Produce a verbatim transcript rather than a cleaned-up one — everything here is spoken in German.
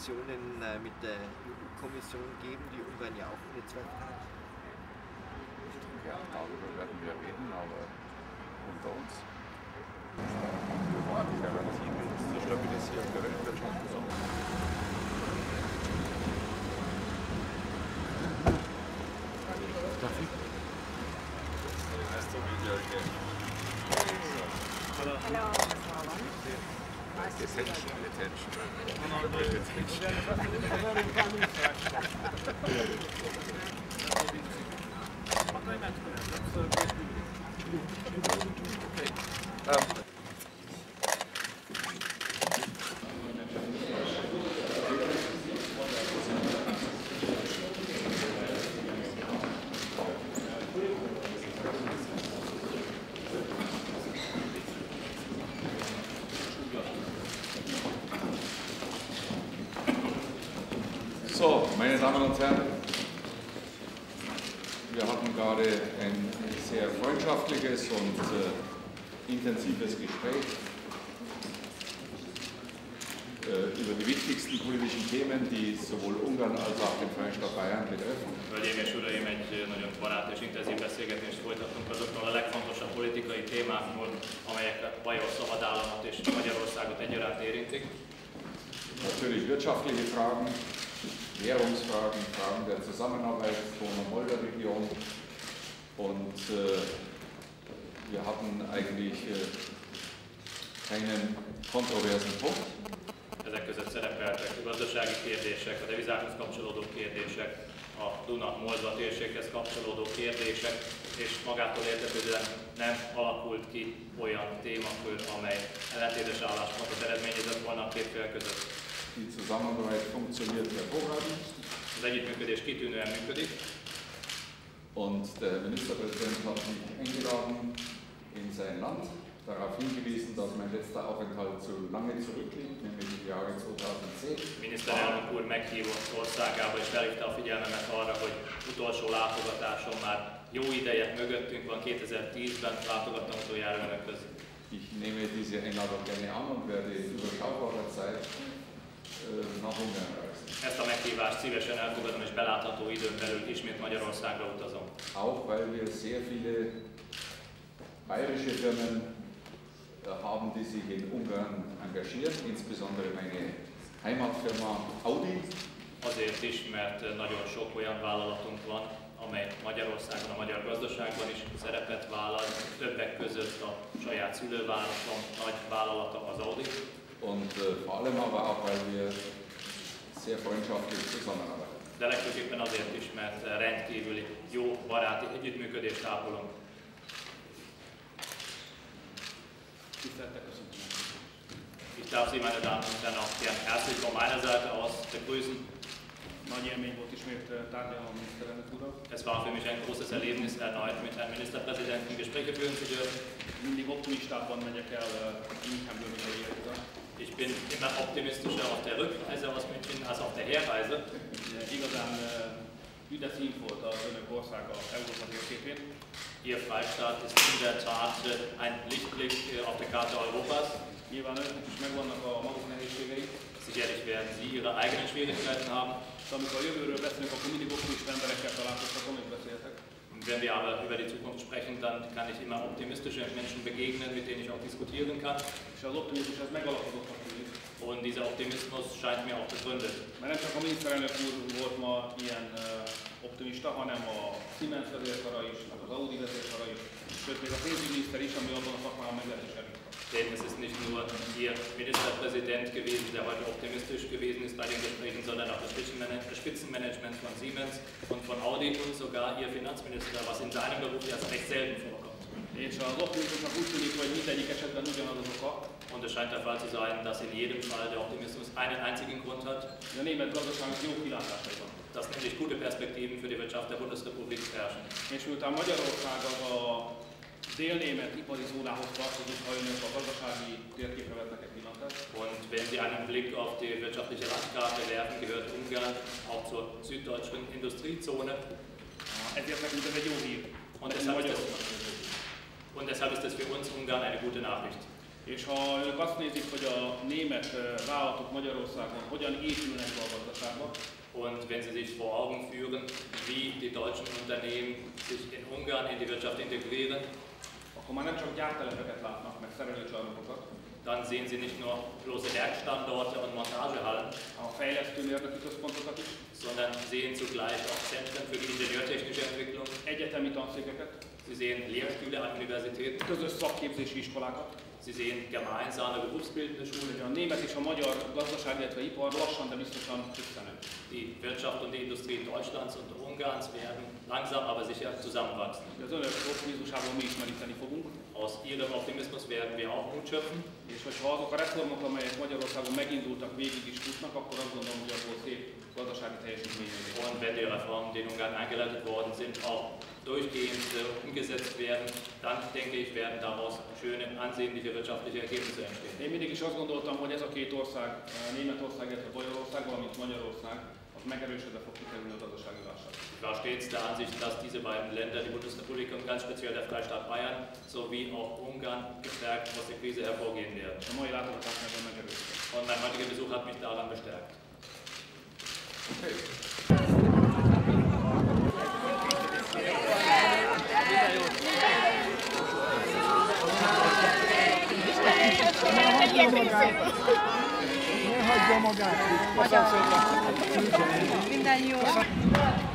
Diskussionen äh, mit der E U-Kommission geben, die Ungarn ja auch bezweifelt hat? Ja, darüber werden wir reden, aber unter uns. Die Garantie zur Stabilisierung der Weltwirtschaft besonders. Hello. Attention, attention. So, meine Damen und Herren, wir hatten gerade ein sehr freundschaftliches und äh, intensives Gespräch äh, über die wichtigsten politischen Themen, die sowohl Ungarn als auch den Freistaat Bayern betreffen. Hölgyeim és uraim, egy nagyon barát és intenzív beszélgetést folytattunk azokról a legfontosabb politikai témákról, amelyek a bajor szabadállamot és Magyarországot egyaránt érintik. Natürlich wirtschaftliche Fragen, Währungsfragen, Fragen der Zusammenarbeit von der Moldau-Region und äh, wir hatten eigentlich äh, keinen kontroversen Punkt. Ezek között szerepeltek a gazdasági kérdések, a devizákhoz kapcsolódó kérdések, a Duna-Moldva térséghez kapcsolódó kérdések, és magától értetődően nem alakult ki olyan témakör, amely ellentétes álláspontot eredményezett volna a két fél között. Die Zusammenarbeit funktioniert hervorragend. Az együttműködés kitűnően működik. Und der Ministerpräsident hat mich eingeladen in sein Land, darauf hingewiesen, dass mein letzter Aufenthalt zu lange zurückliegt, nämlich im Jahre zweitausendzehn. Miniszterelnök úr meghívott országába és felhívta a figyelmemet arra, hogy utolsó látogatásom már jó ideje mögöttünk van, kétezer-tízben látogattam utoljára önökhöz. Ich nehme diese Einladung gerne an und werde in überschaubarer Zeit nach Ungarn reisen. Ezt a meghívást szívesen elfogadom, és belátható időn belül ismét Magyarországra utazom. Auch weil wir sehr viele bayerische Firmen haben, die sich in Ungarn engagieren, insbesondere meine Heimatfirma Audi. Azért is, mert nagyon sok olyan vállalatunk van, amely Magyarországon, a magyar gazdaságban is szerepet vállal, többek között a saját szülővárosom nagy vállalata az Audi. Und äh, vor allem aber auch, weil wir sehr freundschaftlich zusammenarbeiten. De legfőképpen azért is, mert rendkívüli jó baráti együttműködést ápolunk. Ich darf Sie, meine Damen und Herren, auch gern herzlich von meiner Seite aus begrüßen. Nagy élmény volt ismét tárgyalni a miniszterelnök úrral. Es war für mich ein großes Erlebnis, erneut mit Herrn Ministerpräsidenten Gespräche führen zu dürfen. Mindig optimistában megyek el Münchenből, mint egy érkezem. Ich bin immer optimistischer auf der Rückreise aus München als auf der Herreise. Igazán üdes szín volt az önök országa Európa térképén. Ihr Freistaat ist in der Tat ein Lichtblick auf der Karte Europas. Nyilván önöknek is megvannak a maguk nehézségei. Sicherlich werden Sie Ihre eigenen Schwierigkeiten haben. De amikor a jövőről beszélünk, akkor mindig optimista emberekkel találkoztatom, és beszéltek. Wenn wir aber über die Zukunft sprechen, dann kann ich immer optimistische Menschen begegnen, mit denen ich auch diskutieren kann. És az optimizmus az megalapozottnak tűnik. Und dieser Optimismus scheint mir auch begründet. Mert nem csak a miniszterelnök úr volt ma ilyen optimista, hanem a Siemens vezérkara is, az Audi vezérkara is, sőt még a pénzügyminiszter is, ami abban a szakmában meglehetősen ritka. Denn es ist nicht nur Ihr Ministerpräsident gewesen, der heute optimistisch gewesen ist bei den Gesprächen, sondern auch das Spitzenmanagement von Siemens und von Audi und sogar Ihr Finanzminister, was in seinem Beruf ja recht selten vorkommt. És az optimizmusnak úgy tűnik, hogy mindegyik esetben ugyanaz az oka. Und es scheint der Fall zu sein, dass in jedem Fall der Optimismus einen einzigen Grund hat. A német gazdaságnak jó kilátásai van. Dass nämlich gute Perspektiven für die Wirtschaft der Bundesrepublik herrschen. És miután Magyarország az a délnémet ipari zónához tartozik, ha önök a gazdasági térképre vetnek egy pillantást. Und wenn Sie einen Blick auf die wirtschaftliche Landkarte werfen, gehört Ungarn auch zur süddeutschen Industriezone. Ezért nekünk ez egy jó hír. Und deshalb, ist das, und deshalb ist das für uns Ungarn eine gute Nachricht. És ha ők azt nézik, hogy a német vállalatok Magyarországon hogyan épülnek be a gazdaságba, und wenn Sie sich vor Augen führen, wie die deutschen Unternehmen sich in Ungarn in die Wirtschaft integrieren, akkor már nem csak gyártelepeket látnak, meg szerelőcsarnokokat, dann sehen Sie nicht nur bloße Werkstandorte und Montagehallen, a fejlesztő mérnöki központokat is, sondern sehen zugleich auch Zentren für die ingenieurtechnische Entwicklung. egyetemi tanszékeket, Sie sehen Lehrstühle an Universitäten. közös szakképzési iskolákat. Sie sehen gemeinsame berufsbildende Schulen. A német és a magyar gazdaság, illetve ipar lassan, de biztosan csökkenő. Die Wirtschaft und die Industrie Deutschlands und Ungarns werden langsam, aber sicher zusammenwachsen. Az önök optimizmusából mi is meríteni fogunk. Aus Ihrem Optimismus werden wir auch Mut schöpfen. És hogyha azok a reformok, amelyek Magyarországon megindultak, végig is futnak, akkor azt gondolom, hogy abból szép gazdasági teljesítmény jön. Und wenn die Reformen, die in Ungarn eingeleitet worden sind, auch durchgehend äh, umgesetzt werden, dann denke ich, werden daraus schöne, ansehnliche wirtschaftliche Ergebnisse entstehen. Én mindig is azt gondoltam, hogy ez a két ország, Németország, illetve Bajorország, valamint Magyarország, az megerősödve fog kikerülni a gazdasági válság. Ich war stets der Ansicht, dass diese beiden Länder, die Bundesrepublik und ganz speziell der Freistaat Bayern, sowie auch Ungarn, gestärkt aus der Krise hervorgehen werden. A mai látogatás ebben megerősödött. Und mein heutiger Besuch hat mich daran bestärkt. Okay. Ne hagyja magát! Minden jó!